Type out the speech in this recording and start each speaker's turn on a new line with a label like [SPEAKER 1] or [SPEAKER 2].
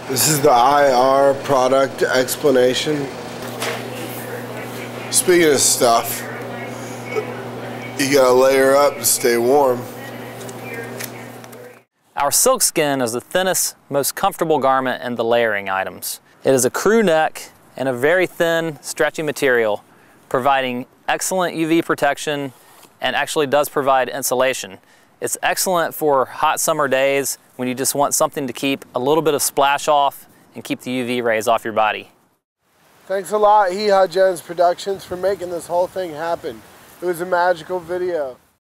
[SPEAKER 1] This is the IR product explanation. Speaking of stuff, you gotta layer up to stay warm.
[SPEAKER 2] Our Silkskin is the thinnest, most comfortable garment in the layering items. It is a crew neck and a very thin, stretchy material, providing excellent UV protection and actually does provide insulation. It's excellent for hot summer days when you just want something to keep a little bit of splash off and keep the UV rays off your body.
[SPEAKER 1] Thanks a lot, Hee Haw Gents Productions, for making this whole thing happen. It was a magical video.